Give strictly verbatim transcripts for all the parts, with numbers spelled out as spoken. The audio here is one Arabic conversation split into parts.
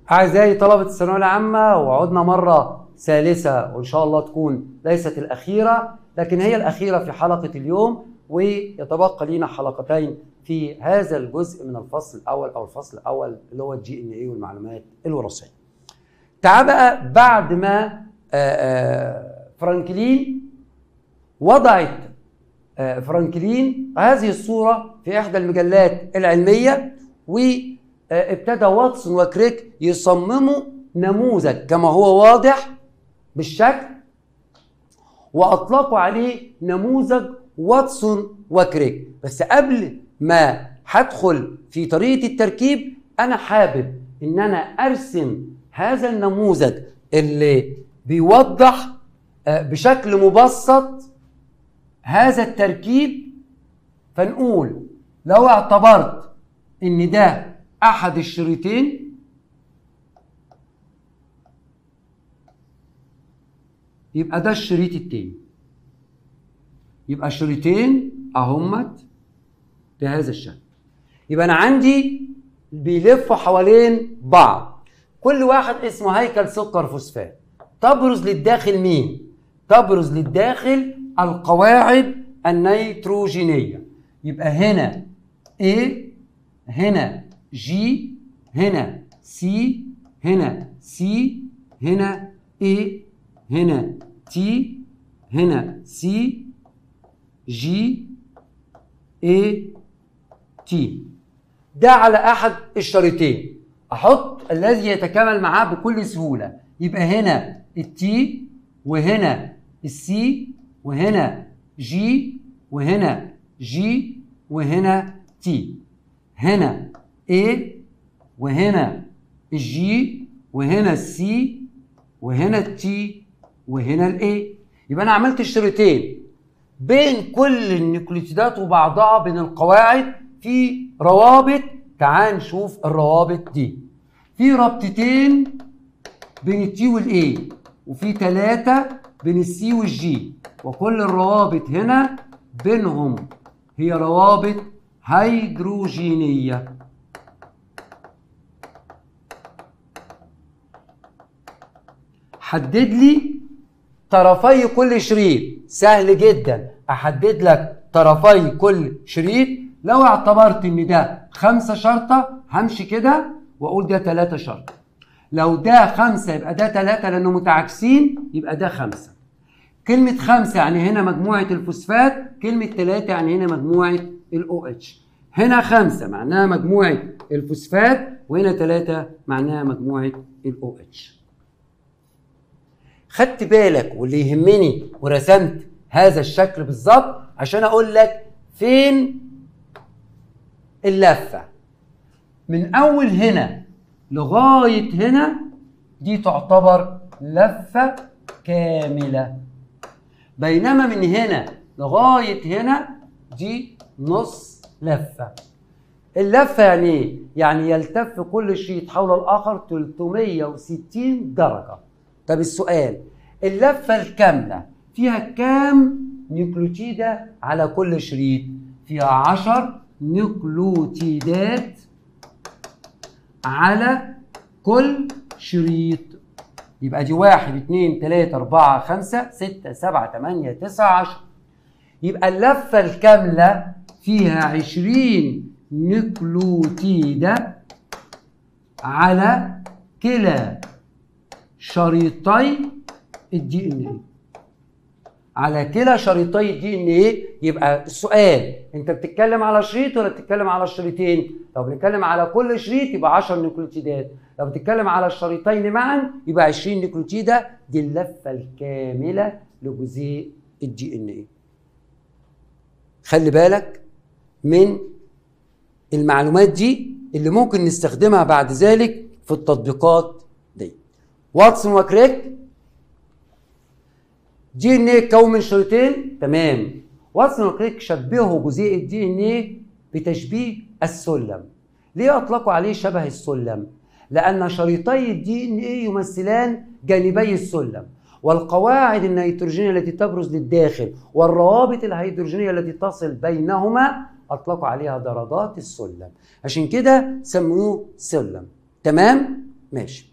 أعزائي طلبة الثانوية العامة، وعدنا مرة ثالثة وإن شاء الله تكون ليست الأخيرة، لكن هي الأخيرة في حلقة اليوم، ويتبقى لنا حلقتين في هذا الجزء من الفصل الأول أو الفصل الأول اللي هو الجي إن إيه والمعلومات الوراثية. تعال بقى بعد ما فرانكلين وضعت فرانكلين هذه الصورة في إحدى المجلات العلمية، وابتدى واتسون وكريك يصمموا نموذج كما هو واضح بالشكل، وأطلقوا عليه نموذج واتسون وكريك. بس قبل ما هدخل في طريقة التركيب أنا حابب إن أنا أرسم هذا النموذج اللي بيوضح بشكل مبسط هذا التركيب. فنقول لو اعتبرت ان ده احد الشريطين، يبقى ده الشريط التاني، يبقى شريطين اهمت بهذا الشكل. يبقى انا عندي بيلفوا حوالين بعض، كل واحد اسمه هيكل سكر فوسفات. تبرز للداخل مين؟ تبرز للداخل القواعد النيتروجينية. يبقى هنا A، هنا G، هنا C، هنا C، هنا A، هنا T، هنا C، G، A، T. ده على أحد الشريطين. أحط الذي يتكامل معاه بكل سهولة. يبقى هنا التي، وهنا السي، وهنا جي، وهنا جي، وهنا تي. هنا A، وهنا الجي، وهنا السي، وهنا التي، وهنا الاي. يبقى انا عملت الشريطين بين كل النيوكليوتيدات وبعضها بين القواعد في روابط. تعال نشوف الروابط دي. في رابطتين بين التي والاي، وفي ثلاثة بين السي والجي، وكل الروابط هنا بينهم هي روابط هيدروجينية. حدد لي طرفي كل شريط. سهل جدا احدد لك طرفي كل شريط. لو اعتبرت ان ده خمسة شرطة همشي كده واقول ده ثلاثة شرطة. لو ده خمسة يبقى ده ثلاثة لأنه متعاكسين، يبقى ده خمسة. كلمة خمسة يعني هنا مجموعة الفوسفات، كلمة ثلاثة يعني هنا مجموعة الأو اتش. هنا خمسة معناها مجموعة الفوسفات، وهنا ثلاثة معناها مجموعة الأو اتش. خدت بالك واللي يهمني ورسمت هذا الشكل بالظبط عشان أقول لك فين اللفة. من أول هنا لغاية هنا دي تعتبر لفة كاملة، بينما من هنا لغاية هنا دي نص لفة. اللفة يعني ايه؟ يعني يلتف كل شريط حول الآخر ثلاثمية وستين درجة. طب السؤال، اللفة الكاملة فيها كام نيوكليوتيدة على كل شريط؟ فيها عشر نيوكليوتيدات على كل شريط. يبقى دي واحد اتنين تلاتة اربعة خمسة ستة سبعة تمانية تسعة عشرة. يبقى اللفة الكاملة فيها عشرين نيوكليوتيدة على كلا شريطي الدي ان ايه. على كلا شريطي الدي ان ايه. يبقى السؤال، انت بتتكلم على شريط ولا بتتكلم على الشريطين؟ لو بنتكلم على كل شريط يبقى عشر نيوكليوتيدات، لو بتتكلم على الشريطين معا يبقى عشرين نيوكليوتيدة. دي اللفة الكاملة لجزيء الدي ان ايه. خلي بالك من المعلومات دي اللي ممكن نستخدمها بعد ذلك في التطبيقات دي. واتسون وكريك، دي ان ايه كون من شريطين، تمام. واتسون وكريك شبهوا جزيء الدي ان ايه بتشبيه السلم. ليه اطلقوا عليه شبه السلم؟ لان شريطي الدي ان ايه يمثلان جانبي السلم، والقواعد النيتروجينية التي تبرز للداخل والروابط الهيدروجينية التي تصل بينهما اطلقوا عليها درجات السلم، عشان كده سموه سلم. تمام؟ ماشي.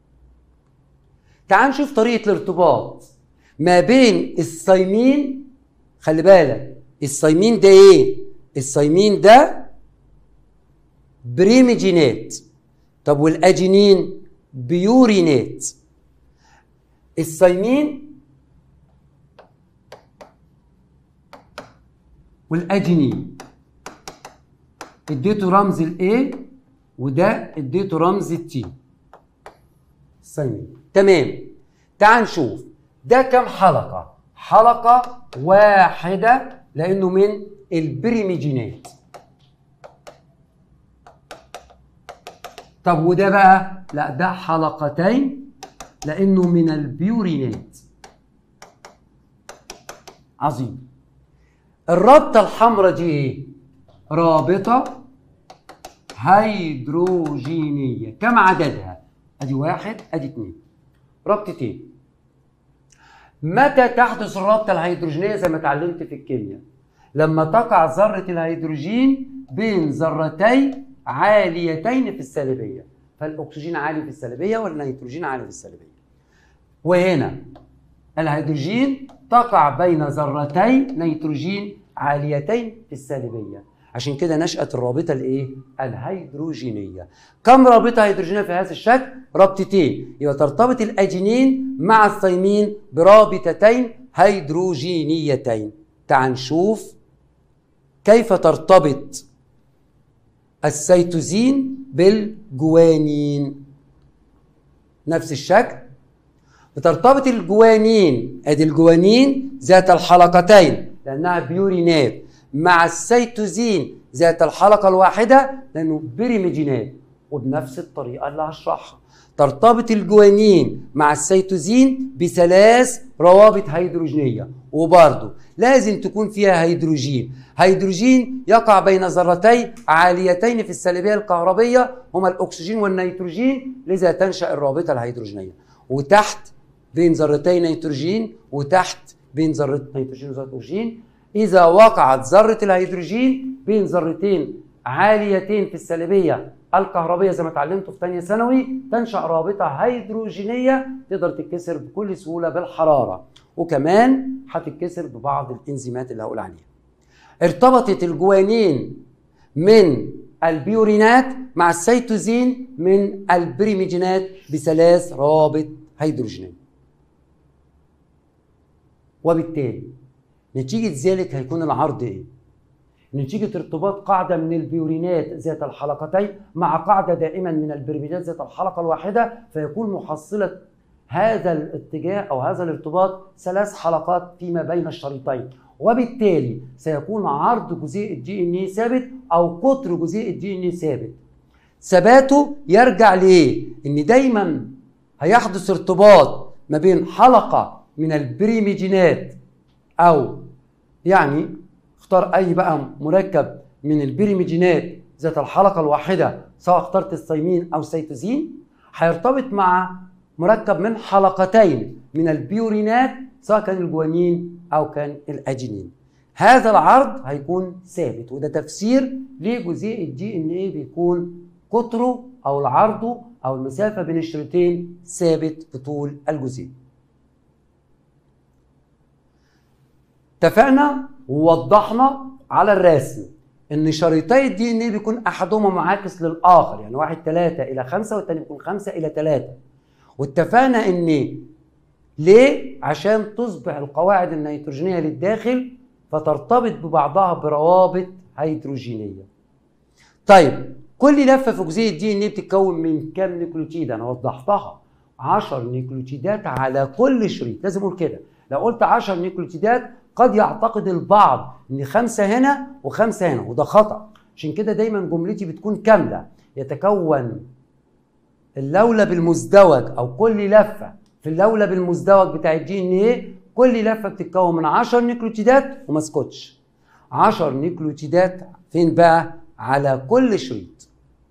تعال نشوف طريقة الارتباط ما بين الثايمين. خلي بالك الثايمين ده ايه؟ الثايمين ده بريميجينات. طب والاجينين بيورينات. الثايمين والاجينين اديته رمز الاي وده اديته رمز التي. الثايمين تمام. تعال نشوف ده كم حلقة؟ حلقة واحدة لأنه من البريميجينات. طب وده بقى؟ لا ده حلقتين لأنه من البيورينات. عظيم. الرابطة الحمراء دي ايه؟ رابطة هيدروجينية. كم عددها؟ ادي واحد ادي اتنين. رابطتين. متى تحدث الرابطة الهيدروجينية زي ما اتعلمت في الكيمياء؟ لما تقع ذرة الهيدروجين بين ذرتين عاليتين في السالبية. فالأكسجين عالي في السالبية والنيتروجين عالي في السالبية. وهنا الهيدروجين تقع بين ذرتين نيتروجين عاليتين في السالبية. عشان كده نشأت الرابطة الايه؟ الهيدروجينية. كم رابطة هيدروجينية في هذا الشكل؟ رابطتين. يبقى ترتبط الأجينين مع الثايمين برابطتين هيدروجينيتين. تعال نشوف كيف ترتبط السيتوزين بالجوانين. نفس الشكل. بترتبط الجوانين، ادي الجوانين ذات الحلقتين لانها بيورينات، مع السيتوزين ذات الحلقه الواحده لانه بريميجينات. وبنفس الطريقه اللي هشرحها ترتبط الجوانين مع السيتوزين بثلاث روابط هيدروجينيه، وبرضه لازم تكون فيها هيدروجين. هيدروجين يقع بين ذرتين عاليتين في السالبيه الكهربيه هما الاكسجين والنيتروجين، لذا تنشا الرابطه الهيدروجينيه. وتحت بين ذرتين نيتروجين، وتحت بين ذرة نيتروجين وذرة أكسجين. إذا وقعت ذرة الهيدروجين بين ذرتين عاليتين في السالبية الكهربية زي ما اتعلمتوا في ثانية ثانوي، تنشأ رابطة هيدروجينية تقدر تتكسر بكل سهولة بالحرارة، وكمان هتتكسر ببعض الإنزيمات اللي هقول عليها. ارتبطت الجوانين من البيورينات مع السيتوزين من البريميجينات بثلاث روابط هيدروجينية. وبالتالي نتيجة ذلك هيكون العرض ايه؟ نتيجة ارتباط قاعدة من البيورينات ذات الحلقتين مع قاعدة دائما من البريميجينات ذات الحلقة الواحدة، فيكون محصلة هذا الاتجاه أو هذا الارتباط ثلاث حلقات فيما بين الشريطين. وبالتالي سيكون عرض جزيء الدي ان اي ثابت او قطر جزيء الدي ان اي ثابت. ثباته يرجع لايه؟ ان دايما هيحدث ارتباط ما بين حلقه من البريميجينات، او يعني اختار اي بقى مركب من البريميجينات ذات الحلقه الواحده سواء اخترت الثايمين او السيتوزين، هيرتبط مع مركب من حلقتين من البيورينات سواء كان الجوانين او كان الاجينين. هذا العرض هيكون ثابت، وده تفسير ليه جزيء الدي ان ايه بيكون قطره او العرض او المسافه بين الشريطين ثابت في طول الجزيء. اتفقنا ووضحنا على الرسم ان شريطي الدي ان ايه بيكون احدهما معاكس للاخر، يعني واحد ثلاثة الى خمسة والثاني بيكون خمسة الى ثلاثة. واتفقنا ان ليه؟ عشان تصبح القواعد النيتروجينيه للداخل فترتبط ببعضها بروابط هيدروجينيه. طيب كل لفه في جزيء الدي ان ايه بتتكون من كام نيوكليوتيد؟ انا وضحتها عشر نيوكليوتيدات على كل شريط. لازم اقول كده، لو قلت عشر نيوكليوتيدات قد يعتقد البعض ان خمسه هنا وخمسه هنا، وده خطا. عشان كده دايما جملتي بتكون كامله. يتكون اللولب المزدوج او كل لفه في اللولب المزدوج بتاع الدي ان ايه، كل لفه بتتكون من عشر نيوكليوتيدات وما اسكتش. عشر نيوكليوتيدات فين بقى؟ على كل شريط.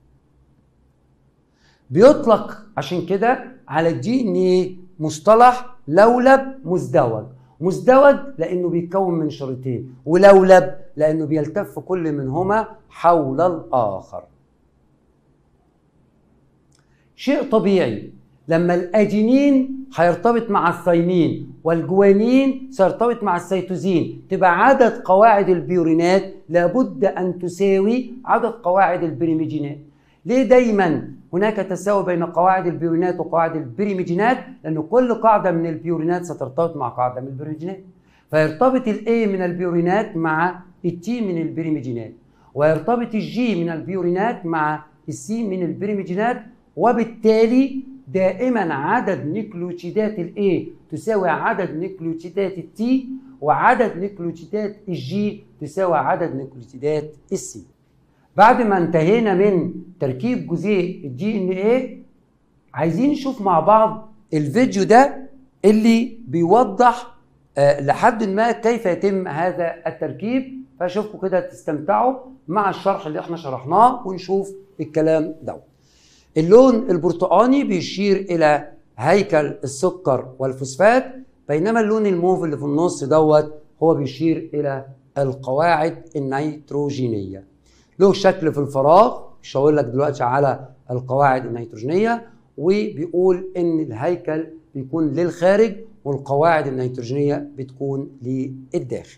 بيطلق عشان كده على الدي ان ايه مصطلح لولب مزدوج. مزدوج لانه بيتكون من شريطين، ولولب لانه بيلتف كل منهما حول الاخر. شيء طبيعي لما الأدينين هيرتبط مع الثايمين والجوانين سيرتبط مع السيتوزين تبقى عدد قواعد البيورينات لابد أن تساوي عدد قواعد البريميجينات. ليه دايما هناك تساوي بين قواعد البيورينات وقواعد البريميجينات؟ لأن كل قاعدة من البيورينات سترتبط مع قاعدة من البريميجينات، فيرتبط الاي من البيورينات مع التي من البريميجينات، ويرتبط الجي من البيورينات مع السي من البريميجينات، وبالتالي دائما عدد نيكليوتيدات الاي تساوي عدد نيكليوتيدات التي، وعدد نيكليوتيدات الجي تساوي عدد نيكليوتيدات السي. بعد ما انتهينا من تركيب جزيء الدي ان ايه، عايزين نشوف مع بعض الفيديو ده اللي بيوضح آه لحد ما كيف يتم هذا التركيب، فاشوفكم كده تستمتعوا مع الشرح اللي احنا شرحناه ونشوف الكلام ده. اللون البرتقاني بيشير الى هيكل السكر والفوسفات، بينما اللون الموف اللي في النص دوت هو بيشير الى القواعد النيتروجينيه. له شكل في الفراغ، مش هقول لك دلوقتي على القواعد النيتروجينيه، وبيقول ان الهيكل بيكون للخارج والقواعد النيتروجينيه بتكون للداخل.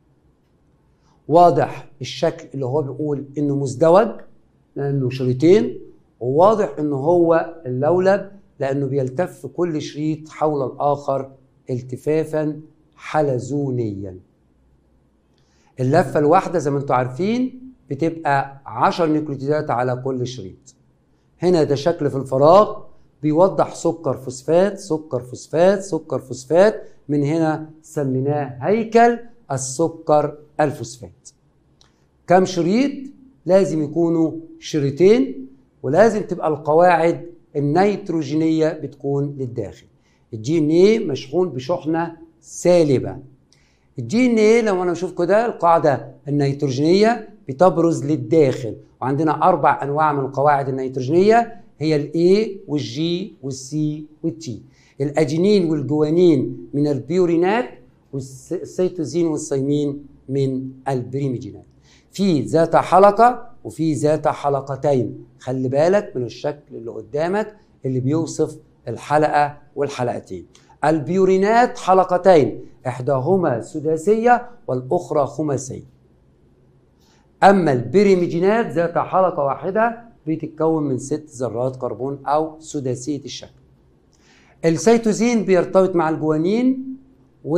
واضح الشكل اللي هو بيقول انه مزدوج لانه شريطين، وواضح انه هو اللولب لانه بيلتف كل شريط حول الاخر التفافا حلزونيا. اللفه الواحده زي ما انتم عارفين بتبقى عشر نيوكليوتيدات على كل شريط. هنا ده شكل في الفراغ بيوضح سكر فوسفات سكر فوسفات سكر فوسفات، من هنا سميناه هيكل السكر الفوسفات. كم شريط؟ لازم يكونوا شريطين، ولازم تبقى القواعد النيتروجينيه بتكون للداخل. الدي ان ايه مشحون بشحنه سالبه. الدي ان ايه لو انا اشوف كده القاعده النيتروجينيه بتبرز للداخل، وعندنا اربع انواع من القواعد النيتروجينيه هي الاي والجي والسي والتي. الادينين والجوانين من البيورينات، والسيتوزين والثايمين من البريميجينات. في ذات حلقه وفي ذات حلقتين، خلي بالك من الشكل اللي قدامك اللي بيوصف الحلقه والحلقتين. البيورينات حلقتين، احداهما سداسيه والاخرى خماسيه. اما البريميجينات ذات حلقه واحده بتتكون من ست ذرات كربون او سداسيه الشكل. السيتوزين بيرتبط مع الجوانين، و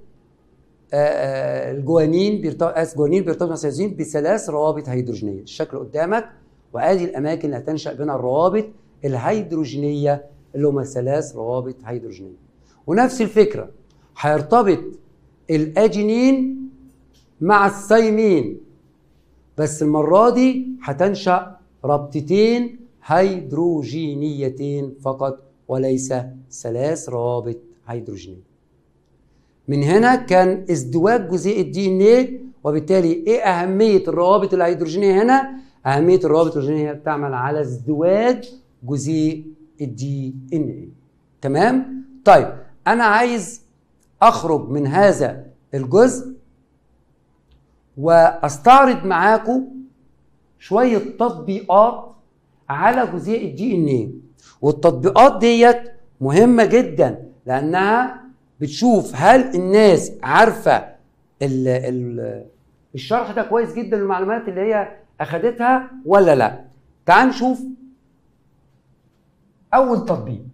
الجوانين بيرتبط الجوانين بيرتبط مع السيتوزين بثلاث روابط هيدروجينيه. الشكل قدامك، وادي الاماكن اللي هتنشا بين الروابط الهيدروجينيه اللي هم ثلاث روابط هيدروجينيه. ونفس الفكره هيرتبط الادينين مع الثايمين، بس المره دي هتنشا رابطتين هيدروجينيتين فقط وليس ثلاث روابط هيدروجينيه. من هنا كان ازدواج جزيء الدي ان ايه، وبالتالي ايه اهميه الروابط الهيدروجينيه هنا؟ اهميه الروابط الهيدروجينيه بتعمل على ازدواج جزيء الدي ان ايه. تمام؟ طيب انا عايز اخرج من هذا الجزء واستعرض معاكم شويه تطبيقات على جزيء الدي ان ايه، والتطبيقات ديت مهمه جدا لانها بتشوف هل الناس عارفه ال ال الشرح ده كويس جدا، المعلومات اللي هي اخدتها ولا لا. تعال نشوف اول تطبيق.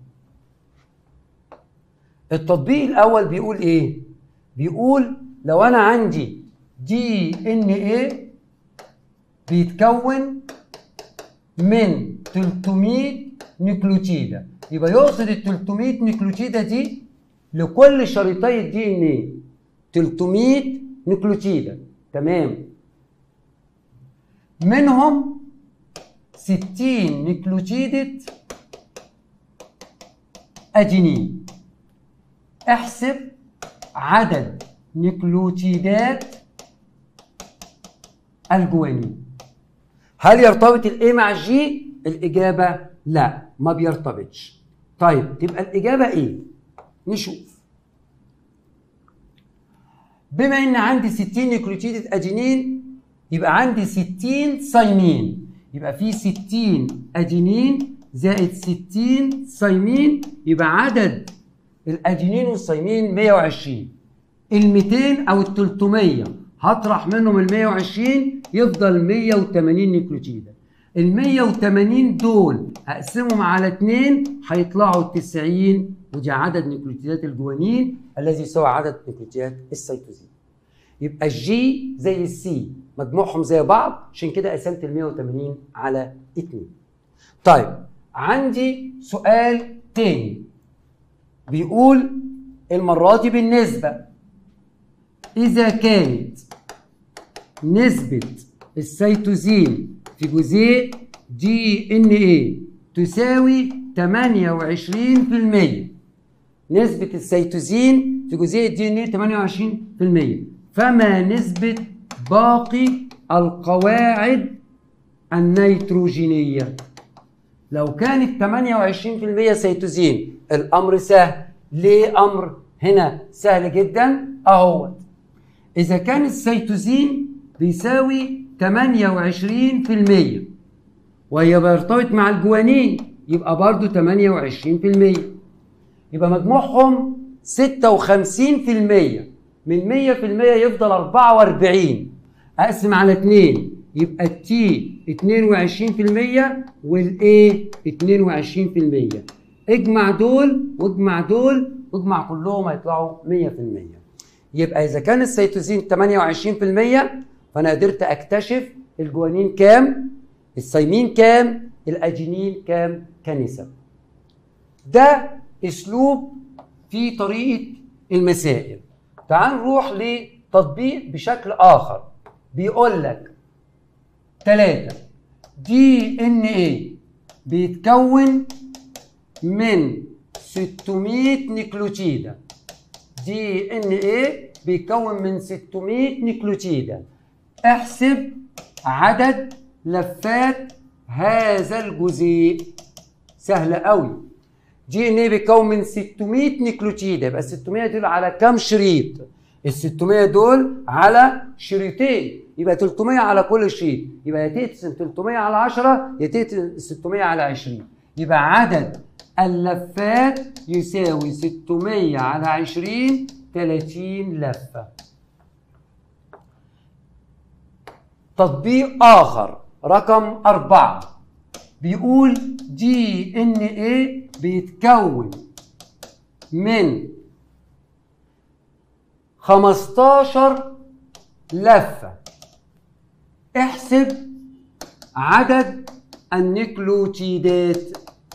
التطبيق الاول بيقول ايه؟ بيقول لو انا عندي دي ان ايه بيتكون من ثلاثمية نيوكليوتيدة، يبقى يقصد ال ثلاثمية نيوكليوتيدة دي لكل شريطي الدي ان ايه ثلاثمية نيوكليوتيدة. تمام؟ منهم ستين نيوكليوتيدة ادينين. احسب عدد نيوكليوتيدات الجوانين. هل يرتبط الاي مع الجي؟ الاجابه لا، ما بيرتبطش. طيب تبقى الاجابه ايه؟ نشوف. بما ان عندي ستين نيوكليوتيدة ادينين يبقى عندي ستين ثايمين، يبقى في ستين ادينين زائد ستين ثايمين، يبقى عدد الادينين والثايمين مية وعشرين. ال ميتين او ال تلتمية هطرح منهم ال مية وعشرين يفضل مية وتمانين نيوكليوتيدة. ال مية وتمانين دول هقسمهم على اتنين هيطلعوا تسعين، ودي عدد نيوكليوتيدات الجوانين الذي يساوي عدد نيوكليوتيدات السيتوزين. يبقى الجي زي السي مجموعهم زي بعض، عشان كده قسمت ال مية وتمانين على اتنين. طيب عندي سؤال تاني بيقول المرة دي بالنسبة إذا كانت نسبة السيتوزين في جزيء دي إن إيه تساوي تمانية وعشرين في المية، نسبة السيتوزين في جزيء دي إن إيه تمانية وعشرين في المية، فما نسبة باقي القواعد النيتروجينية؟ لو كانت تمانية وعشرين في المية سيتوزين الأمر سهل. ليه أمر هنا سهل جدا؟ أهو إذا كان السيتوزين بيساوي تمانية وعشرين في المية وهي بيرتبط مع الجوانين يبقى برضو تمانية وعشرين في المية، يبقى مجموعهم ستة وخمسين في المية من مية في المية يفضل أربعة وأربعين. أقسم على اتنين يبقى التي اتنين وعشرين في المية والاي اتنين وعشرين في المية. اجمع دول واجمع دول واجمع كلهم هيطلعوا مية في المية. يبقى إذا كان السيتوزين تمانية وعشرين في المية فأنا قدرت أكتشف الجوانين كام، الثايمين كام، الأدينين كام كنسب. ده أسلوب في طريقة المسائل. تعال نروح لتطبيق بشكل آخر. بيقول لك تلاتة دي إن إيه بيتكون من ستمية نيوكليوتيدة. دي إن إيه بيتكون من ستمية نيوكليوتيدة. احسب عدد لفات هذا الجزيء. سهلة قوي. دي ان ايه بيتكون من ستمية نيوكليوتيدة، يبقى ستمية دول على كام شريط؟ ال ستمية دول على شريطين، يبقى تلتمية على كل شريط، يبقى يا تقسم تلتمية على عشرة يا تقسم ستمية على عشرين، يبقى عدد اللفات يساوي ستمية على عشرين تلاتين لفة. تطبيق آخر رقم أربعة بيقول دي إن إيه بيتكون من خمستاشر لفة. احسب عدد النيوكليوتيدات.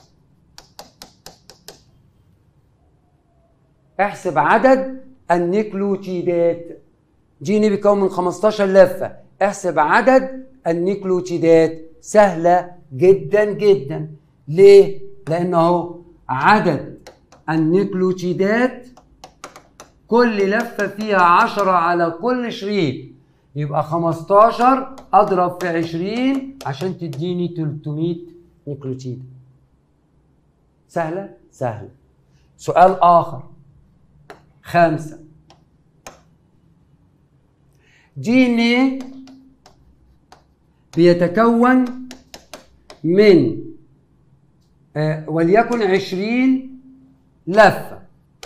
احسب عدد النيوكليوتيدات. دي إن إيه بيتكون من خمستاشر لفة، احسب عدد النيوكليوتيدات. سهلة جدا جدا. ليه؟ لأنه عدد النيوكليوتيدات كل لفة فيها عشرة على كل شريط، يبقى خمستاشر أضرب في عشرين عشان تديني تلتمية نيوكليوتيد. سهلة؟ سهلة. سؤال آخر خمسة دي إن إيه بيتكون من آه وليكن عشرين لفة.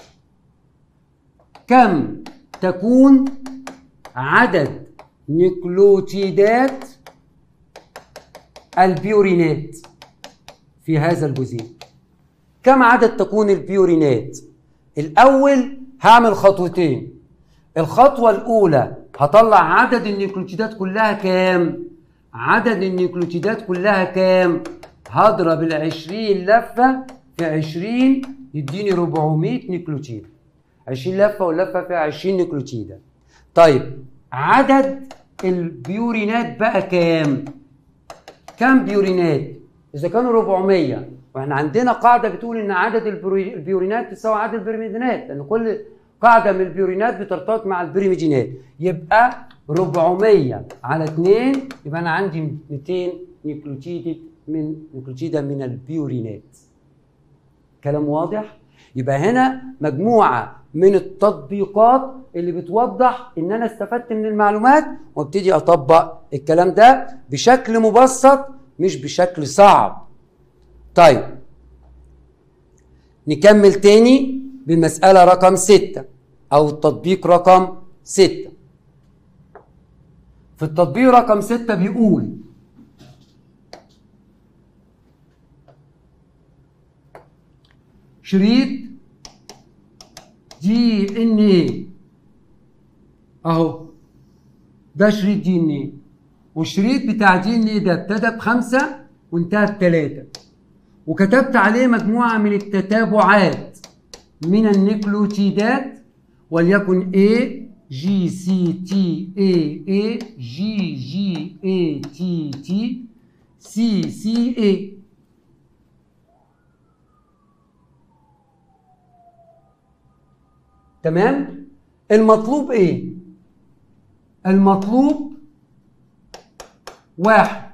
كم تكون عدد نيوكليوتيدات البيورينات في هذا الجزيء؟ كم عدد تكون البيورينات؟ الأول هعمل خطوتين. الخطوة الأولى هطلع عدد النيوكليوتيدات كلها كام؟ عدد النيوكليوتيدات كلها كام؟ هضرب العشرين لفة في عشرين يديني أربعمية نيوكليوتيد. عشرين لفة واللفة فيها عشرين نيوكليوتيدة. طيب عدد البيورينات بقى كام؟ كام بيورينات؟ إذا كانوا أربعمية، واحنا عندنا قاعدة بتقول إن عدد البيورينات تساوي عدد البرميدينات، لأن كل قاعدة من البيورينات بترتبط مع البرميدينات. يبقى أربعمية على اتنين يبقى أنا عندي ميتين نيوكليوتيد من نيوكليوتيدة من البيورينات. كلام واضح؟ يبقى هنا مجموعة من التطبيقات اللي بتوضح إن أنا استفدت من المعلومات وابتدي أطبق الكلام ده بشكل مبسط مش بشكل صعب. طيب نكمل تاني بالمسألة رقم ستة أو التطبيق رقم ستة. في التطبيق رقم ستة بيقول شريط دي ان ايه اهو، ده شريط دي ان ايه، والشريط بتاع دي ان ايه ده ابتدى بخمسة وانتهى بتلاتة، وكتبت عليه مجموعة من التتابعات من النيكلوتيدات وليكن A G C T A A G G A T T C C A. تمام؟ المطلوب ايه؟ المطلوب واحد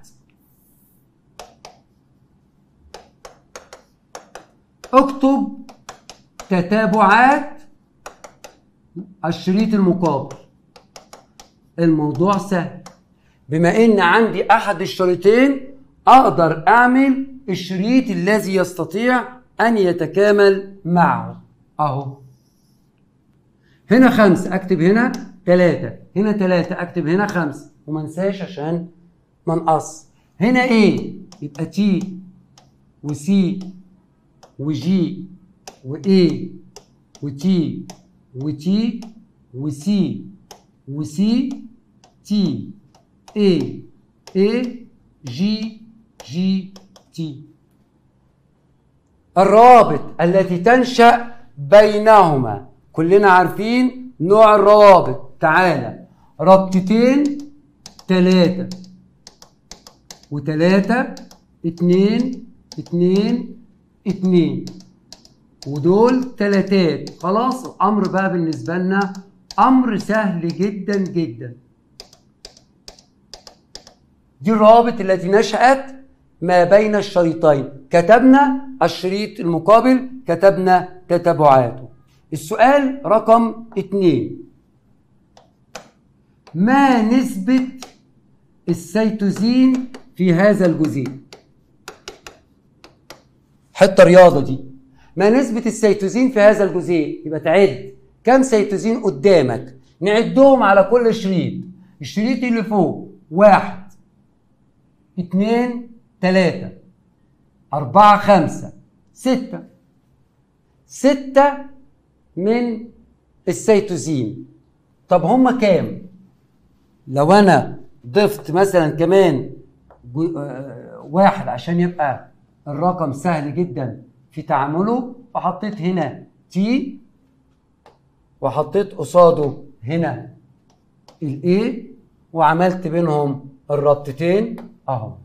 اكتب تتابعات الشريط المقابل. الموضوع سهل، بما ان عندي احد الشريطين اقدر اعمل الشريط الذي يستطيع ان يتكامل معه. اهو هنا خمسة اكتب هنا تلاتة، هنا تلاتة اكتب هنا خمسة، وما انساش عشان ما نقص. هنا ايه يبقى تي وسي وجي وايه وتي وتي وسي وسي تي اي اي جي جي تي. الروابط التي تنشأ بينهما كلنا عارفين نوع الروابط. تعالى ربطتين تلاتة وتلاتة اتنين اتنين اتنين، ودول تلاتات. خلاص الامر بقى بالنسبة لنا امر سهل جدا جدا. دي الروابط التي نشأت ما بين الشريطين، كتبنا الشريط المقابل، كتبنا تتابعاته. السؤال رقم اتنين، ما نسبة السيتوزين في هذا الجزيء؟ حتة رياضة دي. ما نسبة السيتوزين في هذا الجزيء؟ يبقى تعد كم سيتوزين قدامك، نعدهم على كل شريط. الشريط اللي فوق واحد اتنين تلاتة أربعة خمسة ستة، ستة من السيتوزين. طب هما كام؟ لو أنا ضفت مثلا كمان واحد عشان يبقى الرقم سهل جدا في تعامله، وحطيت هنا تي وحطيت قصاده هنا الاي وعملت بينهم الربطتين اهو.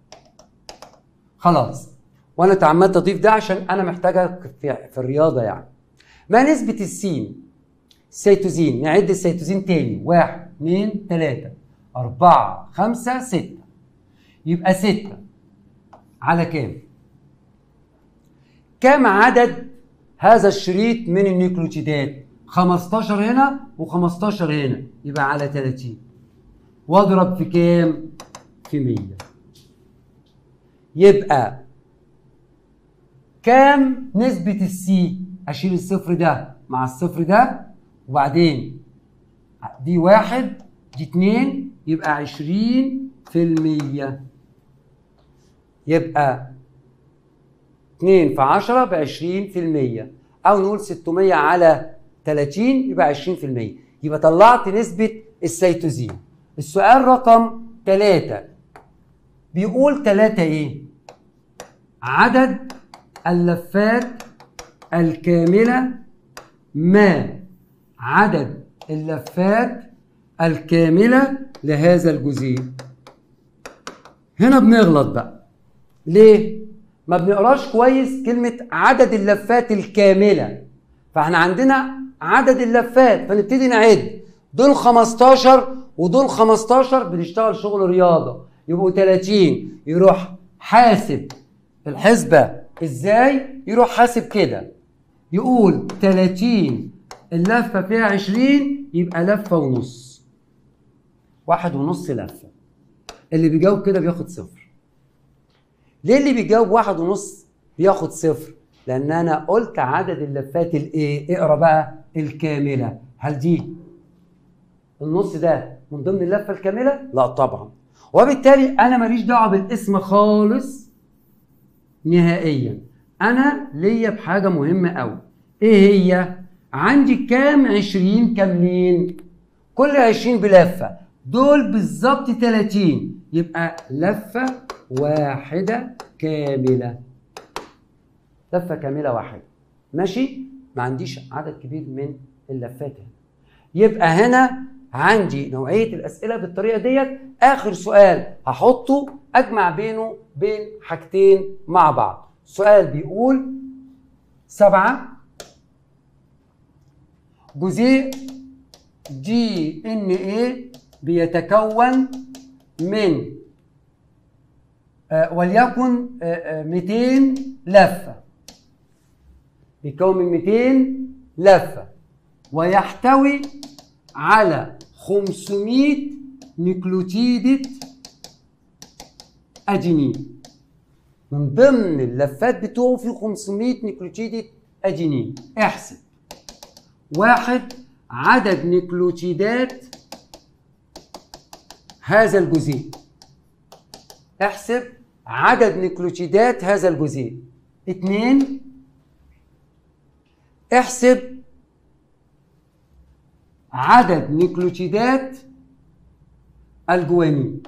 خلاص، وانا تعمدت اضيف ده عشان انا محتاجها في, في الرياضه يعني. ما نسبه السين السيتوزين؟ نعد السيتوزين تاني، واحد اتنين تلاته اربعه خمسه سته، يبقى سته على كام؟ كم عدد هذا الشريط من النيوكليوتيدات؟ خمستاشر هنا وخمستاشر هنا، يبقى على تلاتين. واضرب في كام؟ في مية. يبقى كام نسبة السي؟ اشيل الصفر ده مع الصفر ده، وبعدين دي واحد دي اتنين، يبقى عشرين في المية. يبقى اتنين في عشرة بعشرين في المية، او نقول ستمية على تلاتين يبقى عشرين في المية. يبقى طلعت نسبة السيتوزين. السؤال رقم تلاتة بيقول تلاتة ايه؟ عدد اللفات الكاملة، ما عدد اللفات الكاملة لهذا الجزيء؟ هنا بنغلط بقى. ليه؟ ما بنقراش كويس كلمة عدد اللفات الكاملة. فاحنا عندنا عدد اللفات فنبتدي نعد، دول خمستاشر ودول خمستاشر، بنشتغل شغل رياضة يبقوا تلاتين. يروح حاسب الحسبة ازاي؟ يروح حاسب كده، يقول تلاتين اللفة فيها عشرين يبقى لفة ونص، واحد ونص لفة. اللي بيجاوب كده بياخد صفر. ليه اللي بيجاوب واحد ونص بياخد صفر، لان انا قلت عدد اللفات الايه؟ اقرا بقى الكامله. هل دي النص ده من ضمن اللفه الكامله؟ لا طبعا. وبالتالي انا ماليش دعوه بالاسم خالص نهائيا. انا ليا بحاجه مهمه قوي. ايه هي؟ عندي كام عشرين كاملين؟ كل عشرين بلفه، دول بالظبط تلاتين، يبقى لفه واحده كامله. لفه كامله واحده. ماشي؟ ما عنديش عدد كبير من اللفات هنا. يبقى هنا عندي نوعيه الاسئله بالطريقه ديت. اخر سؤال هحطه اجمع بينه بين حاجتين مع بعض. سؤال بيقول سبعة جزيء دي ان ايه بيتكون من آه وليكن آه آه مئتين لفه. بيكون من مئتين لفه ويحتوي على خمسمائة نيوكليوتيدة أدينين. من ضمن اللفات بتوعه في خمسمائة نيوكليوتيدة أدينين. احسب واحد عدد نيوكليوتيدات هذا الجزيء. احسب عدد نيوكليوتيدات هذا الجزيء. اتنين احسب عدد نيوكليوتيدات الجوانين.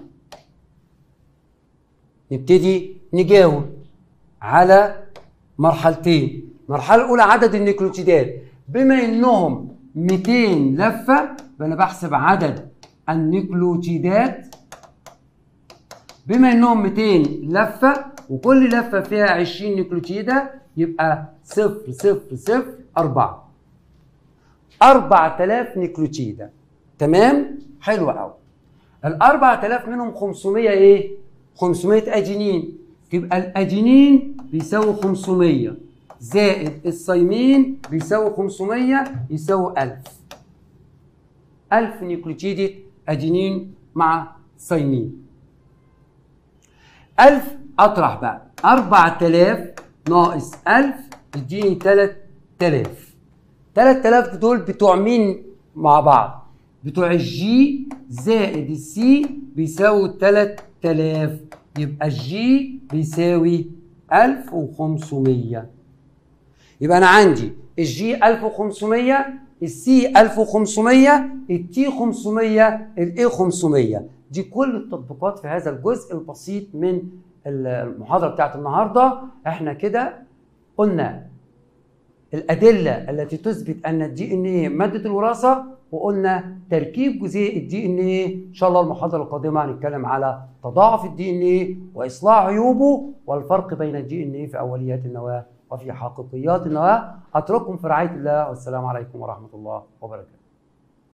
نبتدي نجاوب على مرحلتين. المرحلة الأولى عدد النيوكليوتيدات. بما إنهم مئتين لفة فأنا بحسب عدد النيوكليوتيدات. بما إنهم مئتين لفة وكل لفة فيها عشرين نيوكليوتيدة يبقى صفر صفر صفر أربعة. أربعة آلاف نيوكليوتيدة. تمام؟ حلو قوي. ال أربعة آلاف منهم خمسمائة ايه؟ خمسمائة ادينين. تبقى الادينين بيساوي خمسمائة زائد الثيمين بيساوي خمسمائة يساوي ألف. ألف نيوكليوتيدة ادينين مع ثيمين. ألف اطرح بقى أربعة آلاف ناقص ألف يديني تلات آلاف. تلات آلاف دول بتوع مين مع بعض؟ بتوع الجي زائد السي بيساوي تلات آلاف. يبقى الجي بيساوي ألف وخمسمائة. يبقى انا عندي الجي ألف وخمسمائة، السي ألف وخمسمائة، التي خمسمائة، الاي خمسمائة. دي كل التطبيقات في هذا الجزء البسيط من المحاضرة بتاعت النهارده. احنا كده قلنا الأدلة التي تثبت أن الدي إن إيه مادة الوراثة، وقلنا تركيب جزيء الدي إن إيه. إن شاء الله المحاضرة القادمة هنتكلم على تضاعف الدي إن إيه وإصلاح عيوبه والفرق بين الدي إن إيه في أوليات النواة وفي حقيقيات النواة. أترككم في رعاية الله والسلام عليكم ورحمة الله وبركاته.